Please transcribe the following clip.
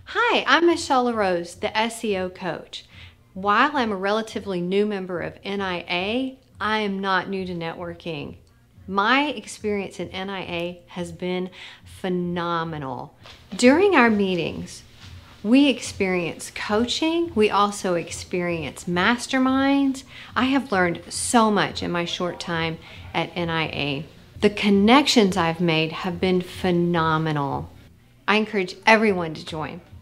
Hi, I'm Michelle LaRose, the SEO coach. While I'm a relatively new member of NIA, I am not new to networking. My experience in NIA has been phenomenal. During our meetings, we experience coaching. We also experience masterminds. I have learned so much in my short time at NIA. The connections I've made have been phenomenal. I encourage everyone to join.